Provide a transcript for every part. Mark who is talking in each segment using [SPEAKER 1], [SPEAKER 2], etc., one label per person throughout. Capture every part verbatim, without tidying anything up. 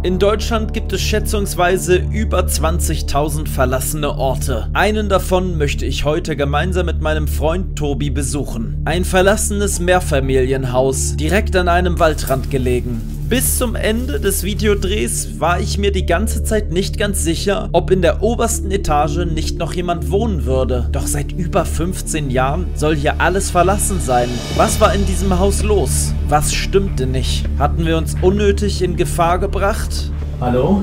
[SPEAKER 1] In Deutschland gibt es schätzungsweise über zwanzigtausend verlassene Orte. Einen davon möchte ich heute gemeinsam mit meinem Freund Tobi besuchen. Ein verlassenes Mehrfamilienhaus, direkt an einem Waldrand gelegen. Bis zum Ende des Videodrehs war ich mir die ganze Zeit nicht ganz sicher, ob in der obersten Etage nicht noch jemand wohnen würde. Doch seit über fünfzehn Jahren soll hier alles verlassen sein. Was war in diesem Haus los? Was stimmte nicht? Hatten wir uns unnötig in Gefahr gebracht? Hallo?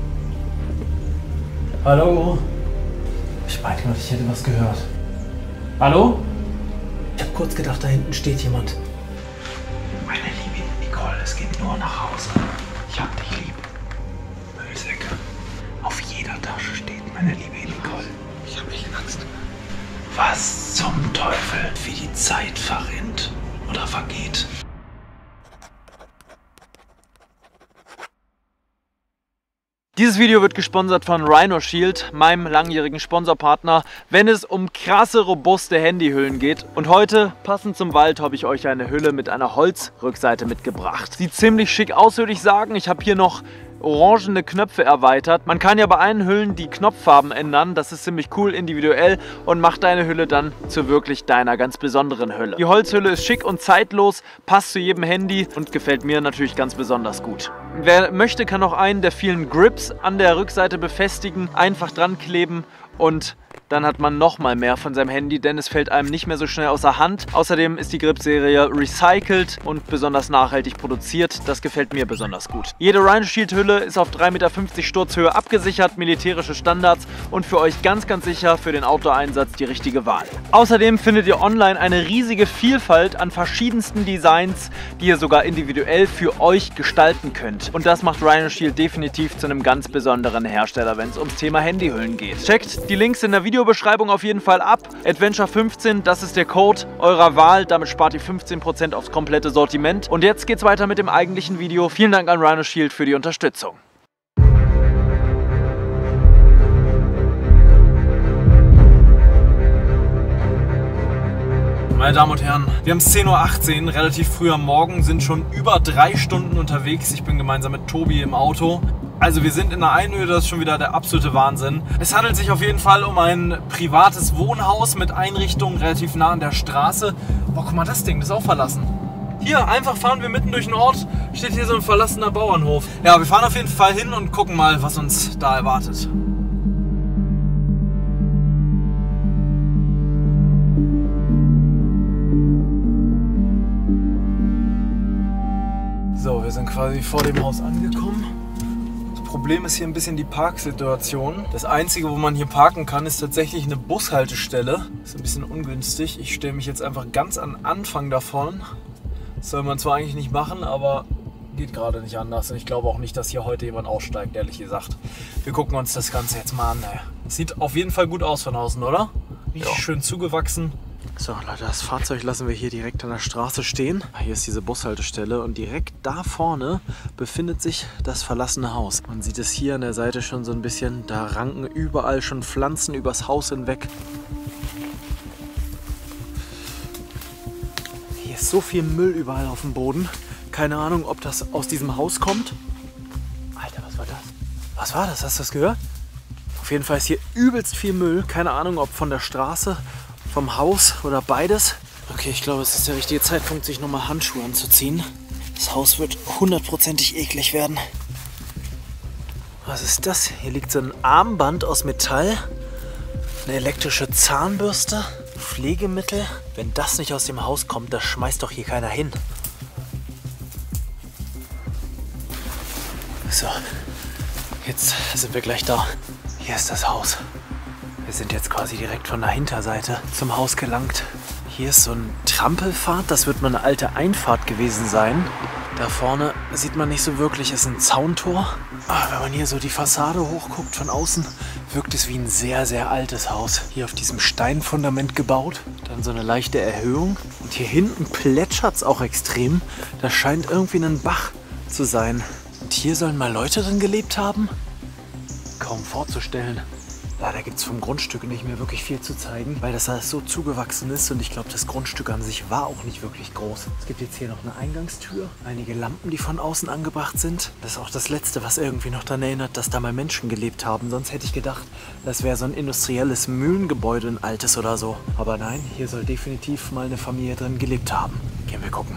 [SPEAKER 1] Hallo? Ich meinte gerade, ich hätte was gehört. Hallo? Ich habe kurz gedacht, da hinten steht jemand. Meine liebe Nicole, es geht nur nach Hause. Ich hab dich lieb. Müllsäcke. Auf jeder Tasche steht meine liebe Nicole. Ich hab echt Angst. Was zum Teufel? Wie die Zeit verrinnt oder vergeht. Dieses Video wird gesponsert von Rhino Shield, meinem langjährigen Sponsorpartner, wenn es um krasse, robuste Handyhüllen geht. Und heute, passend zum Wald, habe ich euch eine Hülle mit einer Holzrückseite mitgebracht. Sieht ziemlich schick aus, würde ich sagen. Ich habe hier noch orangene Knöpfe erweitert. Man kann ja bei allen Hüllen die Knopffarben ändern. Das ist ziemlich cool, individuell und macht deine Hülle dann zu wirklich deiner ganz besonderen Hülle. Die Holzhülle ist schick und zeitlos, passt zu jedem Handy und gefällt mir natürlich ganz besonders gut. Wer möchte, kann auch einen der vielen Grips an der Rückseite befestigen, einfach dran kleben und dann hat man noch mal mehr von seinem Handy, denn es fällt einem nicht mehr so schnell aus der Hand. Außerdem ist die Grip-Serie recycelt und besonders nachhaltig produziert. Das gefällt mir besonders gut. Jede Rhino Shield Hülle ist auf drei Meter fünfzig Sturzhöhe abgesichert, militärische Standards und für euch ganz, ganz sicher für den Outdoor-Einsatz die richtige Wahl. Außerdem findet ihr online eine riesige Vielfalt an verschiedensten Designs, die ihr sogar individuell für euch gestalten könnt. Und das macht Rhino Shield definitiv zu einem ganz besonderen Hersteller, wenn es ums Thema Handyhüllen geht. Checkt die Links in der Video Videobeschreibung auf jeden Fall ab. Adventure fünfzehn, das ist der Code eurer Wahl. Damit spart ihr fünfzehn Prozent aufs komplette Sortiment. Und jetzt geht's weiter mit dem eigentlichen Video. Vielen Dank an Rhino Shield für die Unterstützung. Meine Damen und Herren, wir haben es zehn Uhr achtzehn, relativ früh am Morgen, sind schon über drei Stunden unterwegs. Ich bin gemeinsam mit Tobi im Auto. Also wir sind in einer Einöde, das ist schon wieder der absolute Wahnsinn. Es handelt sich auf jeden Fall um ein privates Wohnhaus mit Einrichtung relativ nah an der Straße. Boah, guck mal, das Ding, das ist auch verlassen. Hier, einfach fahren wir mitten durch den Ort, steht hier so ein verlassener Bauernhof. Ja, wir fahren auf jeden Fall hin und gucken mal, was uns da erwartet. So, wir sind quasi vor dem Haus angekommen. Das Problem ist hier ein bisschen die Parksituation. Das Einzige, wo man hier parken kann, ist tatsächlich eine Bushaltestelle. Das ist ein bisschen ungünstig. Ich stelle mich jetzt einfach ganz an Anfang davon. Das soll man zwar eigentlich nicht machen, aber geht gerade nicht anders. Und ich glaube auch nicht, dass hier heute jemand aussteigt, ehrlich gesagt. Wir gucken uns das Ganze jetzt mal an. Sieht auf jeden Fall gut aus von außen, oder? Richtig schön zugewachsen. So Leute, das Fahrzeug lassen wir hier direkt an der Straße stehen. Hier ist diese Bushaltestelle und direkt da vorne befindet sich das verlassene Haus. Man sieht es hier an der Seite schon so ein bisschen, da ranken überall schon Pflanzen übers Haus hinweg. Hier ist so viel Müll überall auf dem Boden. Keine Ahnung, ob das aus diesem Haus kommt. Alter, was war das? Was war das? Hast du das gehört? Auf jeden Fall ist hier übelst viel Müll. Keine Ahnung, ob von der Straße, vom Haus oder beides. Okay, ich glaube, es ist der richtige Zeitpunkt, sich nochmal Handschuhe anzuziehen. Das Haus wird hundertprozentig eklig werden. Was ist das? Hier liegt so ein Armband aus Metall, eine elektrische Zahnbürste, Pflegemittel. Wenn das nicht aus dem Haus kommt, das schmeißt doch hier keiner hin. So, jetzt sind wir gleich da. Hier ist das Haus. Wir sind jetzt quasi direkt von der Hinterseite zum Haus gelangt. Hier ist so ein Trampelpfad, das wird mal eine alte Einfahrt gewesen sein. Da vorne sieht man nicht so wirklich, es ist ein Zauntor. Aber wenn man hier so die Fassade hochguckt von außen, wirkt es wie ein sehr, sehr altes Haus. Hier auf diesem Steinfundament gebaut, dann so eine leichte Erhöhung. Und hier hinten plätschert es auch extrem. Das scheint irgendwie ein Bach zu sein. Und hier sollen mal Leute drin gelebt haben? Kaum vorzustellen. Leider gibt es vom Grundstück nicht mehr wirklich viel zu zeigen, weil das alles so zugewachsen ist und ich glaube, das Grundstück an sich war auch nicht wirklich groß. Es gibt jetzt hier noch eine Eingangstür, einige Lampen, die von außen angebracht sind. Das ist auch das Letzte, was irgendwie noch daran erinnert, dass da mal Menschen gelebt haben. Sonst hätte ich gedacht, das wäre so ein industrielles Mühlengebäude, ein altes oder so. Aber nein, hier soll definitiv mal eine Familie drin gelebt haben. Gehen wir gucken.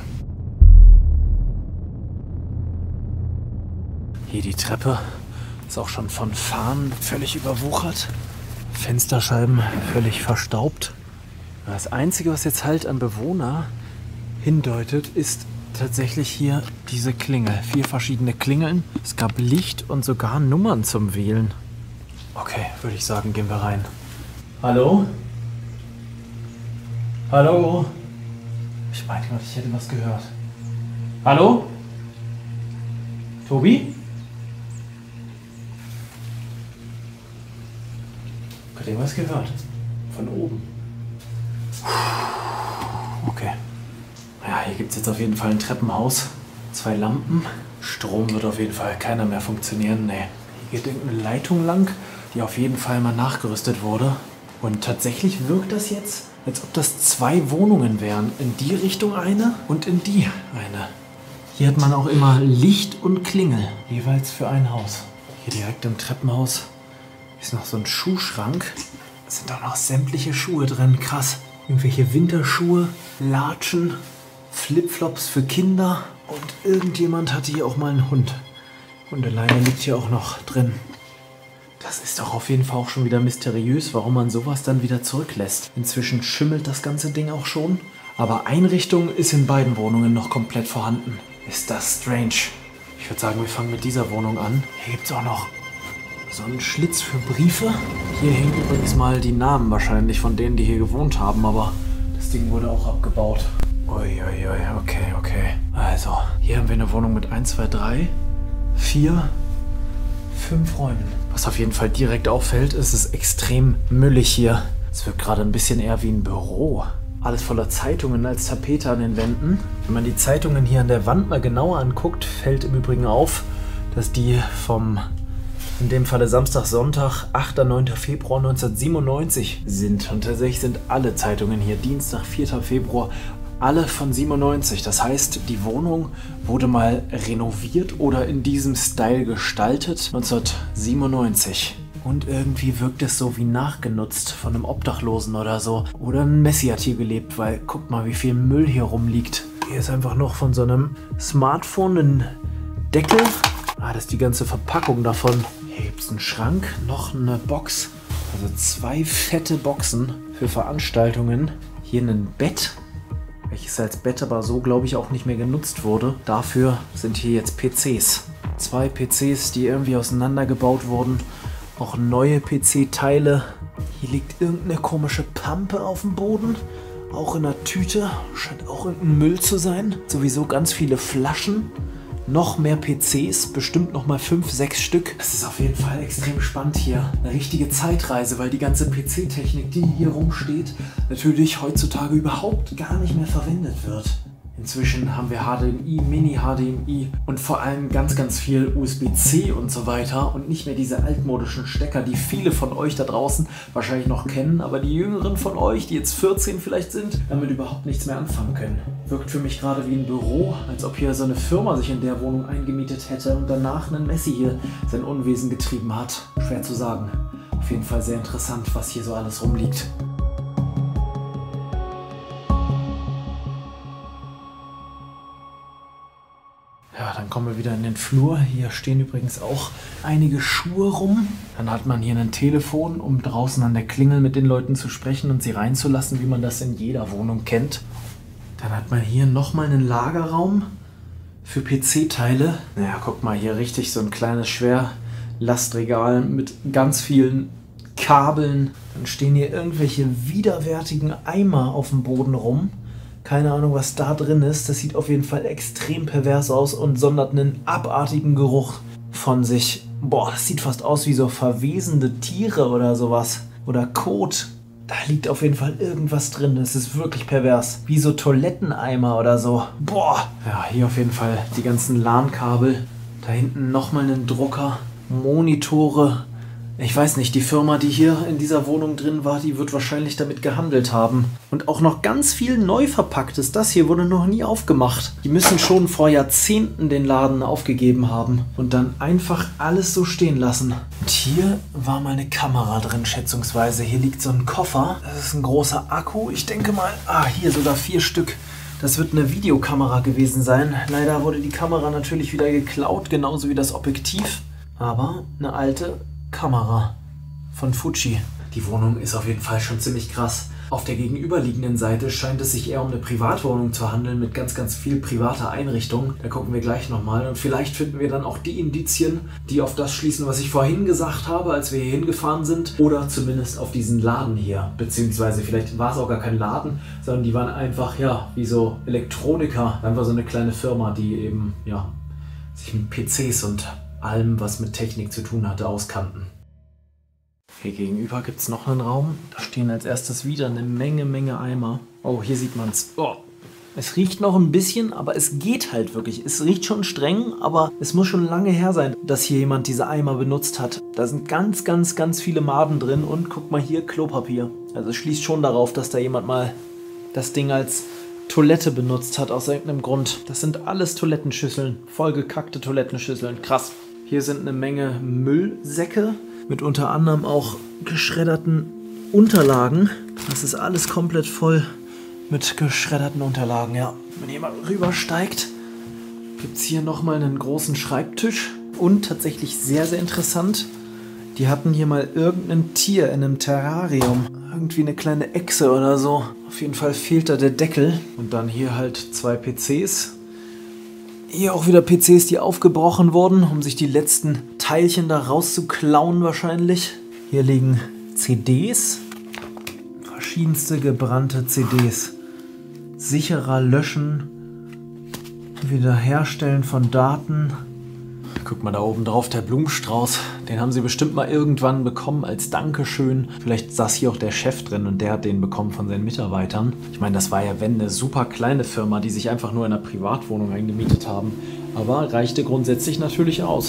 [SPEAKER 1] Hier die Treppe ist auch schon von Farn völlig überwuchert. Fensterscheiben völlig verstaubt. Das Einzige, was jetzt halt an Bewohner hindeutet, ist tatsächlich hier diese Klingel. Vier verschiedene Klingeln. Es gab Licht und sogar Nummern zum Wählen. Okay, würde ich sagen, gehen wir rein. Hallo? Hallo? Ich meinte gerade, ich hätte was gehört. Hallo? Tobi? Ich habe was gehört. Von oben. Okay. Ja, hier gibt es jetzt auf jeden Fall ein Treppenhaus. Zwei Lampen. Strom wird auf jeden Fall keiner mehr funktionieren. Nee. Hier geht irgendeine Leitung lang, die auf jeden Fall mal nachgerüstet wurde. Und tatsächlich wirkt das jetzt, als ob das zwei Wohnungen wären. In die Richtung eine und in die eine. Hier hat man auch immer Licht und Klingel. Jeweils für ein Haus. Hier direkt im Treppenhaus ist noch so ein Schuhschrank. Da sind auch noch sämtliche Schuhe drin. Krass. Irgendwelche Winterschuhe, Latschen, Flipflops für Kinder. Und irgendjemand hatte hier auch mal einen Hund. Und der Leine liegt hier auch noch drin. Das ist doch auf jeden Fall auch schon wieder mysteriös, warum man sowas dann wieder zurücklässt. Inzwischen schimmelt das ganze Ding auch schon. Aber Einrichtung ist in beiden Wohnungen noch komplett vorhanden. Ist das strange. Ich würde sagen, wir fangen mit dieser Wohnung an. Hier gibt es auch noch so einen Schlitz für Briefe. Hier hängen übrigens mal die Namen wahrscheinlich von denen, die hier gewohnt haben, aber das Ding wurde auch abgebaut. Uiuiui, okay, okay. Also, hier haben wir eine Wohnung mit eins, zwei, drei, vier, fünf Räumen. Was auf jeden Fall direkt auffällt, ist es extrem müllig hier. Es wirkt gerade ein bisschen eher wie ein Büro. Alles voller Zeitungen als Tapete an den Wänden. Wenn man die Zeitungen hier an der Wand mal genauer anguckt, fällt im Übrigen auf, dass die vom, in dem Falle Samstag, Sonntag, achter neunter Februar neunzehnhundertsiebenundneunzig sind. Und tatsächlich sind alle Zeitungen hier Dienstag, vierter Februar, alle von siebenundneunzig. Das heißt, die Wohnung wurde mal renoviert oder in diesem Style gestaltet neunzehnhundertsiebenundneunzig. Und irgendwie wirkt es so wie nachgenutzt von einem Obdachlosen oder so. Oder ein Messi hat hier gelebt, weil guckt mal, wie viel Müll hier rumliegt. Hier ist einfach noch von so einem Smartphone ein Deckel. Ah, das ist die ganze Verpackung davon. Hier gibt es einen Schrank, noch eine Box. Also zwei fette Boxen für Veranstaltungen. Hier ein Bett, welches als Bett aber so, glaube ich, auch nicht mehr genutzt wurde. Dafür sind hier jetzt P Cs. Zwei P Cs, die irgendwie auseinandergebaut wurden. Auch neue P C-Teile. Hier liegt irgendeine komische Pampe auf dem Boden. Auch in einer Tüte. Scheint auch irgendein Müll zu sein. Sowieso ganz viele Flaschen. Noch mehr P Cs. Bestimmt noch mal fünf, sechs Stück. Das ist auf jeden Fall extrem spannend hier. Eine richtige Zeitreise, weil die ganze P C-Technik, die hier rumsteht, natürlich heutzutage überhaupt gar nicht mehr verwendet wird. Inzwischen haben wir H D M I, Mini-H D M I und vor allem ganz, ganz viel U S B C und so weiter und nicht mehr diese altmodischen Stecker, die viele von euch da draußen wahrscheinlich noch kennen, aber die Jüngeren von euch, die jetzt vierzehn vielleicht sind, damit überhaupt nichts mehr anfangen können. Wirkt für mich gerade wie ein Büro, als ob hier so eine Firma sich in der Wohnung eingemietet hätte und danach ein Messi hier sein Unwesen getrieben hat. Schwer zu sagen. Auf jeden Fall sehr interessant, was hier so alles rumliegt. Ja, dann kommen wir wieder in den Flur. Hier stehen übrigens auch einige Schuhe rum. Dann hat man hier ein Telefon, um draußen an der Klingel mit den Leuten zu sprechen und sie reinzulassen, wie man das in jeder Wohnung kennt. Dann hat man hier nochmal einen Lagerraum für P C-Teile. Naja, guck mal, hier richtig so ein kleines Schwerlastregal mit ganz vielen Kabeln. Dann stehen hier irgendwelche widerwärtigen Eimer auf dem Boden rum. Keine Ahnung, was da drin ist. Das sieht auf jeden Fall extrem pervers aus und sondert einen abartigen Geruch von sich. Boah, das sieht fast aus wie so verwesende Tiere oder sowas. Oder Kot. Da liegt auf jeden Fall irgendwas drin. Das ist wirklich pervers. Wie so Toiletteneimer oder so. Boah. Ja, hier auf jeden Fall die ganzen LAN-Kabel. Da hinten nochmal einen Drucker. Monitore. Ich weiß nicht, die Firma, die hier in dieser Wohnung drin war, die wird wahrscheinlich damit gehandelt haben. Und auch noch ganz viel neu verpacktes. Das hier wurde noch nie aufgemacht. Die müssen schon vor Jahrzehnten den Laden aufgegeben haben und dann einfach alles so stehen lassen. Und hier war mal eine Kamera drin, schätzungsweise. Hier liegt so ein Koffer. Das ist ein großer Akku. Ich denke mal, ah, hier sogar vier Stück. Das wird eine Videokamera gewesen sein. Leider wurde die Kamera natürlich wieder geklaut, genauso wie das Objektiv. Aber eine alte Kamera von Fuji. Die Wohnung ist auf jeden Fall schon ziemlich krass. Auf der gegenüberliegenden Seite scheint es sich eher um eine Privatwohnung zu handeln mit ganz, ganz viel privater Einrichtung. Da gucken wir gleich nochmal und vielleicht finden wir dann auch die Indizien, die auf das schließen, was ich vorhin gesagt habe, als wir hier hingefahren sind. Oder zumindest auf diesen Laden hier. Beziehungsweise vielleicht war es auch gar kein Laden, sondern die waren einfach, ja, wie so Elektroniker. Einfach so eine kleine Firma, die eben, ja, sich mit P Cs und allem, was mit Technik zu tun hatte, auskannten. Hier gegenüber gibt es noch einen Raum. Da stehen als erstes wieder eine Menge, Menge Eimer. Oh, hier sieht man es. Oh. Es riecht noch ein bisschen, aber es geht halt wirklich. Es riecht schon streng, aber es muss schon lange her sein, dass hier jemand diese Eimer benutzt hat. Da sind ganz, ganz, ganz viele Maden drin und guck mal hier, Klopapier. Also es schließt schon darauf, dass da jemand mal das Ding als Toilette benutzt hat, aus irgendeinem Grund. Das sind alles Toilettenschüsseln, vollgekackte Toilettenschüsseln. Krass. Hier sind eine Menge Müllsäcke mit unter anderem auch geschredderten Unterlagen. Das ist alles komplett voll mit geschredderten Unterlagen, ja. Wenn jemand rübersteigt, gibt es hier nochmal einen großen Schreibtisch. Und tatsächlich sehr, sehr interessant, die hatten hier mal irgendein Tier in einem Terrarium. Irgendwie eine kleine Echse oder so. Auf jeden Fall fehlt da der Deckel. Und dann hier halt zwei P Cs. Hier auch wieder P Cs, die aufgebrochen wurden, um sich die letzten Teilchen da rauszuklauen wahrscheinlich. Hier liegen C Ds. Verschiedenste gebrannte C Ds. Sicherer Löschen. Wiederherstellen von Daten. Guck mal da oben drauf, der Blumenstrauß. Den haben sie bestimmt mal irgendwann bekommen als Dankeschön. Vielleicht saß hier auch der Chef drin und der hat den bekommen von seinen Mitarbeitern. Ich meine, das war ja, wenn, eine super kleine Firma, die sich einfach nur in einer Privatwohnung eingemietet haben. Aber reichte grundsätzlich natürlich aus.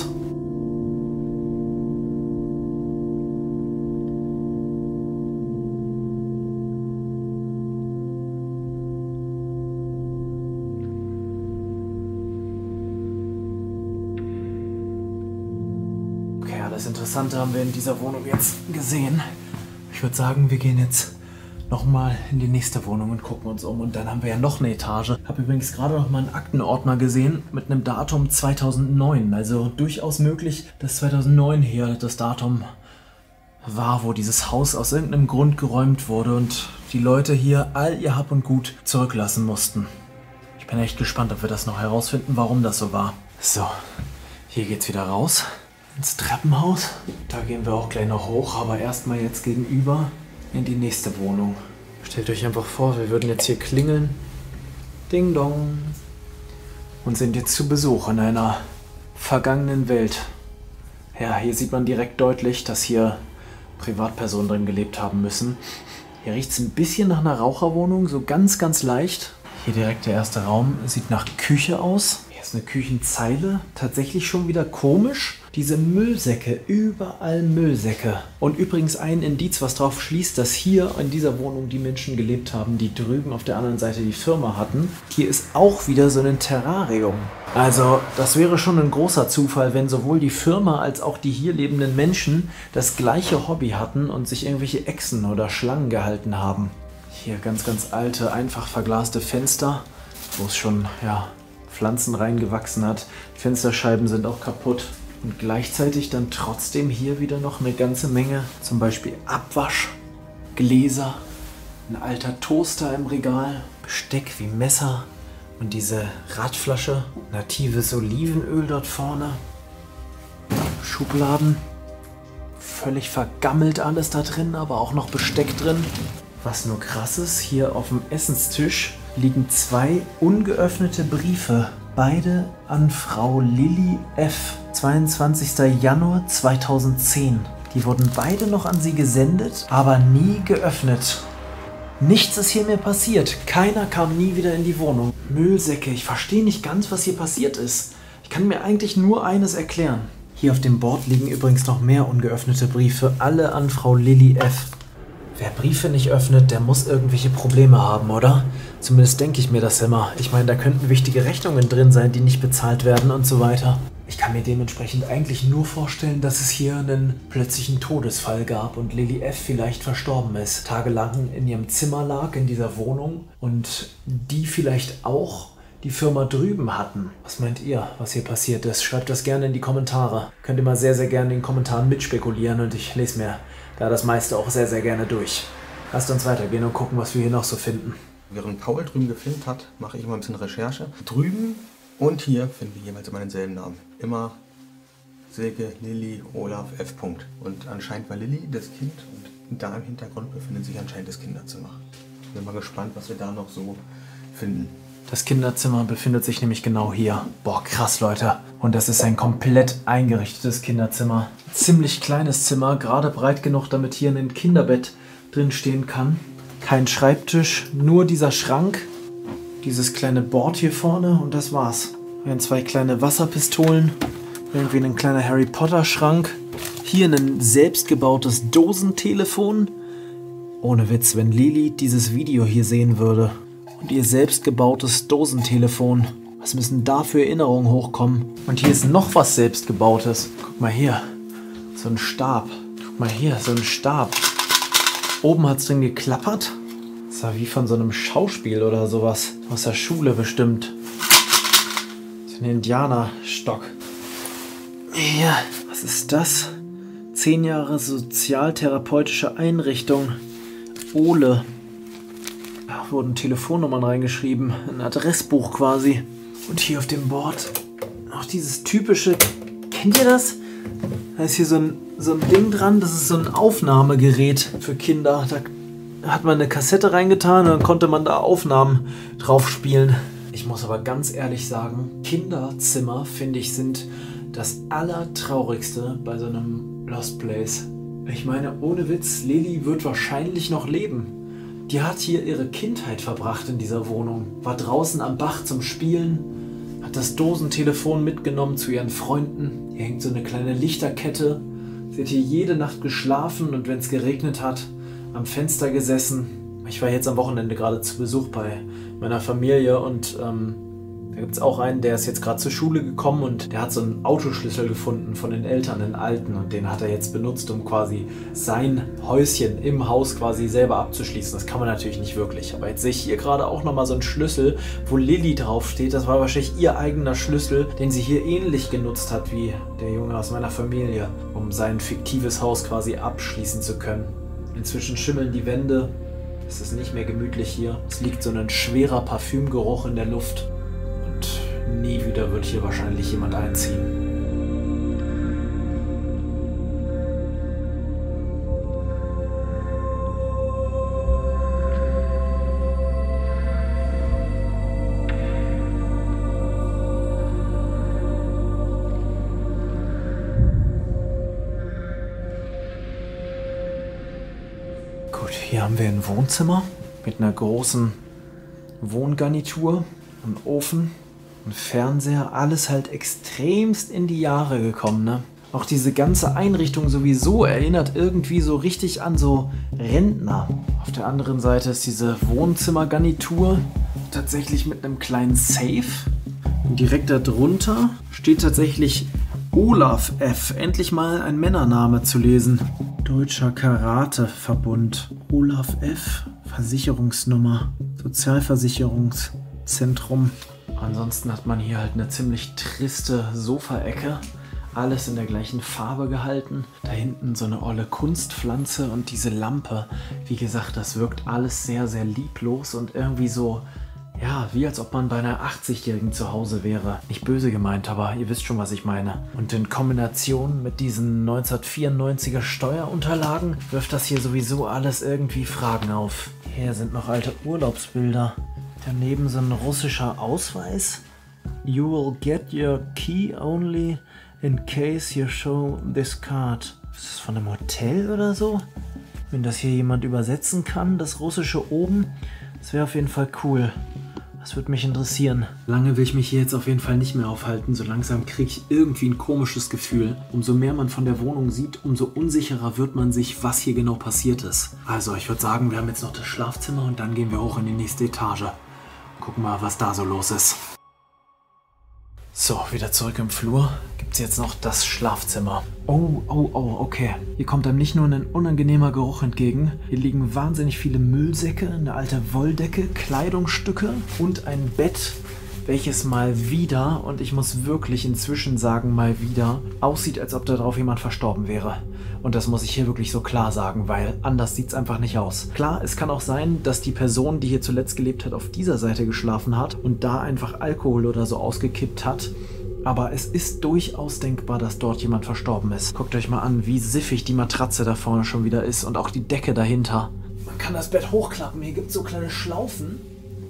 [SPEAKER 1] Das Interessante haben wir in dieser Wohnung jetzt gesehen. Ich würde sagen, wir gehen jetzt nochmal in die nächste Wohnung und gucken uns um. Und dann haben wir ja noch eine Etage. Ich habe übrigens gerade noch mal einen Aktenordner gesehen mit einem Datum zweitausendneun. Also durchaus möglich, dass zweitausendneun hier das Datum war, wo dieses Haus aus irgendeinem Grund geräumt wurde und die Leute hier all ihr Hab und Gut zurücklassen mussten. Ich bin echt gespannt, ob wir das noch herausfinden, warum das so war. So, hier geht's wieder raus. Ins Treppenhaus. Da gehen wir auch gleich noch hoch, aber erstmal jetzt gegenüber in die nächste Wohnung. Stellt euch einfach vor, wir würden jetzt hier klingeln. Ding dong. Und sind jetzt zu Besuch in einer vergangenen Welt. Ja, hier sieht man direkt deutlich, dass hier Privatpersonen drin gelebt haben müssen. Hier riecht es ein bisschen nach einer Raucherwohnung, so ganz, ganz leicht. Hier direkt der erste Raum, sieht nach Küche aus. Hier ist eine Küchenzeile, tatsächlich schon wieder komisch. Diese Müllsäcke, überall Müllsäcke. Und übrigens ein Indiz, was darauf schließt, dass hier in dieser Wohnung die Menschen gelebt haben, die drüben auf der anderen Seite die Firma hatten. Hier ist auch wieder so ein Terrarium. Also das wäre schon ein großer Zufall, wenn sowohl die Firma als auch die hier lebenden Menschen das gleiche Hobby hatten und sich irgendwelche Echsen oder Schlangen gehalten haben. Hier ganz, ganz alte, einfach verglaste Fenster, wo es schon, ja, Pflanzen reingewachsen hat. Die Fensterscheiben sind auch kaputt. Und gleichzeitig dann trotzdem hier wieder noch eine ganze Menge, zum Beispiel Abwasch, Gläser, ein alter Toaster im Regal, Besteck wie Messer und diese Radflasche, natives Olivenöl dort vorne, Schubladen, völlig vergammelt alles da drin, aber auch noch Besteck drin. Was nur krass ist, hier auf dem Essenstisch liegen zwei ungeöffnete Briefe. Beide an Frau Lilly F. zweiundzwanzigster Januar zweitausendzehn. Die wurden beide noch an sie gesendet, aber nie geöffnet. Nichts ist hier mehr passiert. Keiner kam nie wieder in die Wohnung. Müllsäcke, ich verstehe nicht ganz, was hier passiert ist. Ich kann mir eigentlich nur eines erklären. Hier auf dem Board liegen übrigens noch mehr ungeöffnete Briefe, alle an Frau Lilly F. Wer Briefe nicht öffnet, der muss irgendwelche Probleme haben, oder? Zumindest denke ich mir das immer. Ich meine, da könnten wichtige Rechnungen drin sein, die nicht bezahlt werden und so weiter. Ich kann mir dementsprechend eigentlich nur vorstellen, dass es hier einen plötzlichen Todesfall gab und Lilly F. vielleicht verstorben ist. Tagelang in ihrem Zimmer lag, in dieser Wohnung, und die vielleicht auch die Firma drüben hatten. Was meint ihr, was hier passiert ist? Schreibt das gerne in die Kommentare. Könnt ihr mal sehr, sehr gerne in den Kommentaren mitspekulieren und ich lese mir da das meiste auch sehr, sehr gerne durch. Lasst uns weitergehen und gucken, was wir hier noch so finden.
[SPEAKER 2] Während Paul drüben gefilmt hat, mache ich mal ein bisschen Recherche. Drüben und hier finden wir jeweils immer denselben Namen. Immer Silke, Lilly, Olaf, F. Und anscheinend war Lilly das Kind und da im Hintergrund befindet sich anscheinend das Kinderzimmer. Bin mal gespannt, was wir da noch so finden.
[SPEAKER 1] Das Kinderzimmer befindet sich nämlich genau hier. Boah, krass, Leute. Und das ist ein komplett eingerichtetes Kinderzimmer. Ziemlich kleines Zimmer, gerade breit genug, damit hier ein Kinderbett drin stehen kann. Kein Schreibtisch, nur dieser Schrank. Dieses kleine Board hier vorne und das war's. Hier haben zwei kleine Wasserpistolen. Irgendwie ein kleiner Harry Potter Schrank. Hier ein selbstgebautes Dosentelefon. Ohne Witz, wenn Lilly dieses Video hier sehen würde und ihr selbstgebautes Dosentelefon, was müssen da für Erinnerungen hochkommen? Und hier ist noch was selbstgebautes. Guck mal hier, so ein Stab. Guck mal hier, so ein Stab. Oben hat es drin geklappert. Das war wie von so einem Schauspiel oder sowas. Aus der Schule bestimmt. So ein Indianerstock. Hier, was ist das? Zehn Jahre sozialtherapeutische Einrichtung. Ole. Da wurden Telefonnummern reingeschrieben. Ein Adressbuch quasi. Und hier auf dem Board noch dieses typische. Kennt ihr das? Da ist hier so ein, so ein Ding dran. Das ist so ein Aufnahmegerät für Kinder. Da hat man eine Kassette reingetan und dann konnte man da Aufnahmen drauf spielen. Ich muss aber ganz ehrlich sagen, Kinderzimmer, finde ich, sind das Allertraurigste bei so einem Lost Place. Ich meine, ohne Witz, Lilly wird wahrscheinlich noch leben. Die hat hier ihre Kindheit verbracht in dieser Wohnung. War draußen am Bach zum Spielen, hat das Dosentelefon mitgenommen zu ihren Freunden. Hier hängt so eine kleine Lichterkette. Sie hat hier jede Nacht geschlafen und wenn es geregnet hat, am Fenster gesessen. Ich war jetzt am Wochenende gerade zu Besuch bei meiner Familie und ähm, da gibt es auch einen, der ist jetzt gerade zur Schule gekommen und der hat so einen Autoschlüssel gefunden von den Eltern, den alten, und den hat er jetzt benutzt, um quasi sein Häuschen im Haus quasi selber abzuschließen. Das kann man natürlich nicht wirklich, aber jetzt sehe ich hier gerade auch nochmal so einen Schlüssel, wo Lilly draufsteht. Das war wahrscheinlich ihr eigener Schlüssel, den sie hier ähnlich genutzt hat wie der Junge aus meiner Familie, um sein fiktives Haus quasi abschließen zu können. Inzwischen schimmeln die Wände, es ist nicht mehr gemütlich hier. Es liegt so ein schwerer Parfümgeruch in der Luft. Und nie wieder wird hier wahrscheinlich jemand einziehen. Gut, hier haben wir ein Wohnzimmer mit einer großen Wohngarnitur, einem Ofen, einem Fernseher, alles halt extremst in die Jahre gekommen, ne? Auch diese ganze Einrichtung sowieso erinnert irgendwie so richtig an so Rentner. Auf der anderen Seite ist diese Wohnzimmergarnitur tatsächlich mit einem kleinen Safe. Und direkt darunter steht tatsächlich Olaf F. Endlich mal ein Männername zu lesen. Deutscher Karateverbund. Olaf F. Versicherungsnummer. Sozialversicherungszentrum. Ansonsten hat man hier halt eine ziemlich triste Sofaecke. Alles in der gleichen Farbe gehalten. Da hinten so eine olle Kunstpflanze und diese Lampe. Wie gesagt, das wirkt alles sehr, sehr lieblos und irgendwie so, ja, wie als ob man bei einer achtzigjährigen zu Hause wäre. Nicht böse gemeint, aber ihr wisst schon, was ich meine. Und in Kombination mit diesen neunzehnhundertvierundneunziger Steuerunterlagen wirft das hier sowieso alles irgendwie Fragen auf. Hier sind noch alte Urlaubsbilder. Daneben so ein russischer Ausweis. You will get your key only in case you show this card. Ist das von einem Hotel oder so? Wenn das hier jemand übersetzen kann, das Russische oben, das wäre auf jeden Fall cool. Das würde mich interessieren. Lange will ich mich hier jetzt auf jeden Fall nicht mehr aufhalten. So langsam kriege ich irgendwie ein komisches Gefühl. Umso mehr man von der Wohnung sieht, umso unsicherer wird man sich, was hier genau passiert ist. Also ich würde sagen, wir haben jetzt noch das Schlafzimmer und dann gehen wir hoch in die nächste Etage. Gucken mal, was da so los ist. So, wieder zurück im Flur. Gibt es jetzt noch das Schlafzimmer. Oh, oh, oh, okay. Hier kommt einem nicht nur ein unangenehmer Geruch entgegen. Hier liegen wahnsinnig viele Müllsäcke, eine alte Wolldecke, Kleidungsstücke und ein Bett, welches mal wieder, und ich muss wirklich inzwischen sagen, mal wieder, aussieht, als ob da drauf jemand verstorben wäre. Und das muss ich hier wirklich so klar sagen, weil anders sieht es einfach nicht aus. Klar, es kann auch sein, dass die Person, die hier zuletzt gelebt hat, auf dieser Seite geschlafen hat und da einfach Alkohol oder so ausgekippt hat. Aber es ist durchaus denkbar, dass dort jemand verstorben ist. Guckt euch mal an, wie siffig die Matratze da vorne schon wieder ist und auch die Decke dahinter. Man kann das Bett hochklappen, hier gibt es so kleine Schlaufen.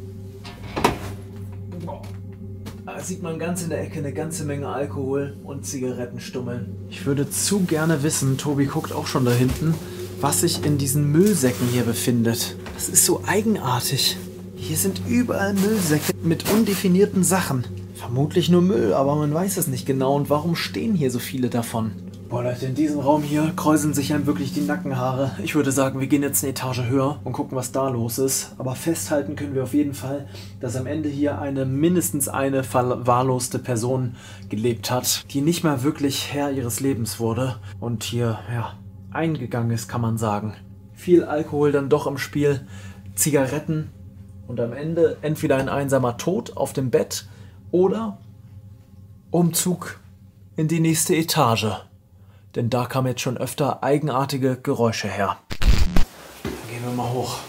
[SPEAKER 1] Da sieht man ganz in der Ecke eine ganze Menge Alkohol und Zigarettenstummeln. Ich würde zu gerne wissen, Tobi guckt auch schon da hinten, was sich in diesen Müllsäcken hier befindet. Das ist so eigenartig. Hier sind überall Müllsäcke mit undefinierten Sachen. Vermutlich nur Müll, aber man weiß es nicht genau. Und warum stehen hier so viele davon? Boah Leute, in diesem Raum hier kräuseln sich einem wirklich die Nackenhaare. Ich würde sagen, wir gehen jetzt eine Etage höher und gucken, was da los ist. Aber festhalten können wir auf jeden Fall, dass am Ende hier eine mindestens eine verwahrloste Person gelebt hat, die nicht mal wirklich Herr ihres Lebens wurde und hier, ja, eingegangen ist, kann man sagen. Viel Alkohol dann doch im Spiel, Zigaretten und am Ende entweder ein einsamer Tod auf dem Bett oder Umzug in die nächste Etage. Denn da kamen jetzt schon öfter eigenartige Geräusche her. Dann gehen wir mal hoch.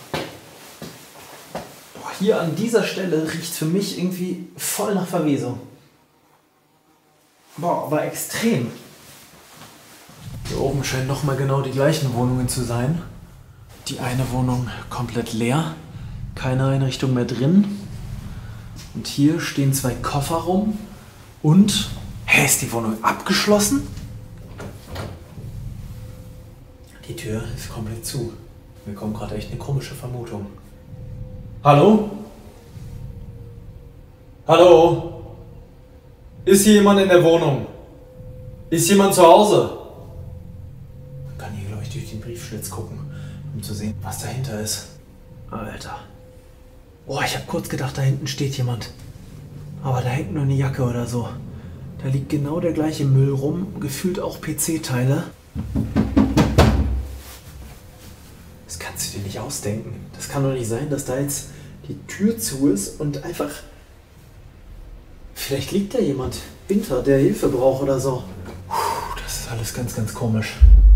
[SPEAKER 1] Boah, hier an dieser Stelle riecht es für mich irgendwie voll nach Verwesung. Boah, aber extrem. Hier oben scheinen nochmal genau die gleichen Wohnungen zu sein. Die eine Wohnung komplett leer. Keine Einrichtung mehr drin. Und hier stehen zwei Koffer rum. Und, hä, ist die Wohnung abgeschlossen? Die Tür ist komplett zu. Mir kommt gerade echt eine komische Vermutung. Hallo? Hallo? Ist hier jemand in der Wohnung? Ist jemand zu Hause? Man kann hier, glaube ich, durch den Briefschlitz gucken, um zu sehen, was dahinter ist. Alter. Boah, ich habe kurz gedacht, da hinten steht jemand. Aber da hängt nur eine Jacke oder so. Da liegt genau der gleiche Müll rum, gefühlt auch P C-Teile. Das kannst du dir nicht ausdenken. Das kann doch nicht sein, dass da jetzt die Tür zu ist und einfach... Vielleicht liegt da jemand, Winter, der Hilfe braucht oder so. Puh, das ist alles ganz, ganz komisch.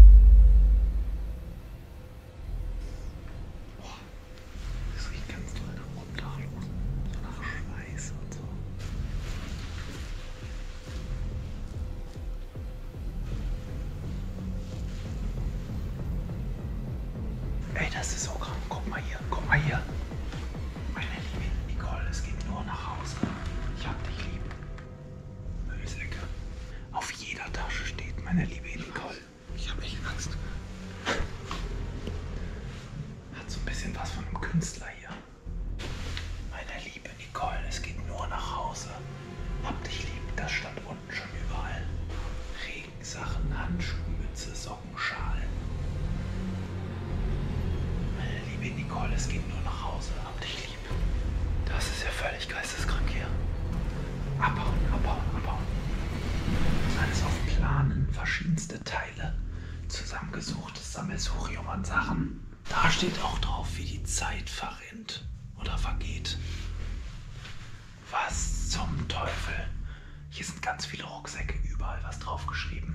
[SPEAKER 1] Das riecht ganz toll nach Obdachlosen. So nach Schweiß und so. Ey, das ist so krank. Guck mal hier, guck mal hier. Meine liebe Nicole, es geht nur nach Hause. Ich hab dich lieb. Müllsäcke. Auf jeder Tasche steht meine liebe Nicole. Ich hab echt Angst. Hat so ein bisschen was von einem Künstler hier. Meine liebe Nicole, es geht nur nach Hause. Hab dich lieb, das stand unten schon überall. Regensachen, Handschuhe, Mütze, Socken, Schal. Nicole, es geht nur nach Hause. Hab dich lieb. Das ist ja völlig geisteskrank hier. Abhauen, abhauen, abhauen. Alles auf Planen, verschiedenste Teile. Zusammengesuchtes Sammelsurium an Sachen. Da steht auch drauf, wie die Zeit verrinnt oder vergeht. Was zum Teufel? Hier sind ganz viele Rucksäcke, überall was draufgeschrieben.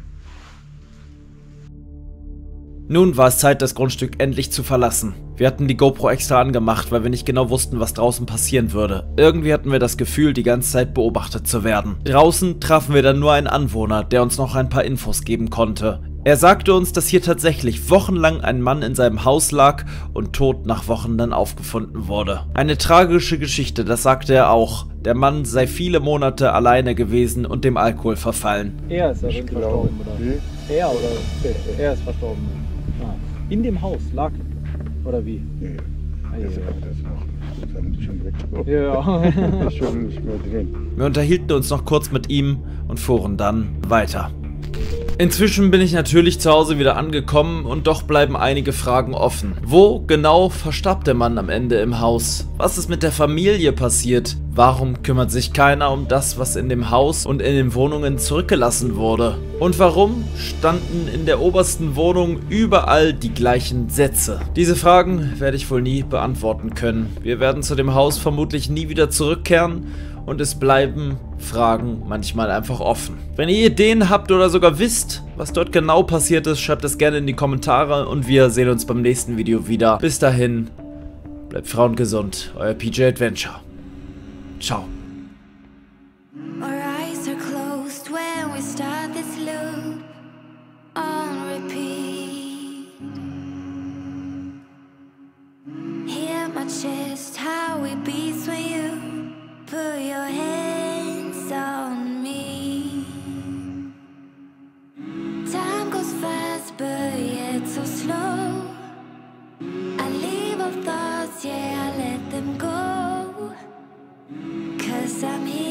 [SPEAKER 1] Nun war es Zeit, das Grundstück endlich zu verlassen. Wir hatten die GoPro extra angemacht, weil wir nicht genau wussten, was draußen passieren würde. Irgendwie hatten wir das Gefühl, die ganze Zeit beobachtet zu werden. Draußen trafen wir dann nur einen Anwohner, der uns noch ein paar Infos geben konnte. Er sagte uns, dass hier tatsächlich wochenlang ein Mann in seinem Haus lag und tot nach Wochen dann aufgefunden wurde. Eine tragische Geschichte, das sagte er auch. Der Mann sei viele Monate alleine gewesen und dem Alkohol verfallen.
[SPEAKER 3] Er ist darin verstorben, oder? Hm? Er oder er, er ist verstorben. Ah. In dem Haus lag, oder wie?
[SPEAKER 4] Nee, das war das noch.
[SPEAKER 3] Das haben die schon weg.
[SPEAKER 1] Ja.
[SPEAKER 3] Ist schon nicht mehr drin.
[SPEAKER 1] Wir unterhielten uns noch kurz mit ihm und fuhren dann weiter. Inzwischen bin ich natürlich zu Hause wieder angekommen und doch bleiben einige Fragen offen. Wo genau verstarb der Mann am Ende im Haus? Was ist mit der Familie passiert? Warum kümmert sich keiner um das, was in dem Haus und in den Wohnungen zurückgelassen wurde? Und warum standen in der obersten Wohnung überall die gleichen Sätze? Diese Fragen werde ich wohl nie beantworten können. Wir werden zu dem Haus vermutlich nie wieder zurückkehren. Und es bleiben Fragen manchmal einfach offen. Wenn ihr Ideen habt oder sogar wisst, was dort genau passiert ist, schreibt es gerne in die Kommentare und wir sehen uns beim nächsten Video wieder. Bis dahin, bleibt frauengesund, euer P J Adventure. Ciao.
[SPEAKER 4] Our eyes are closed when we start this loop on repeat. Hear my chest, how it beats when you put your hands on me. Time goes fast, but yet so slow. I leave all thoughts, yeah, I let them go. 'Cause I'm here.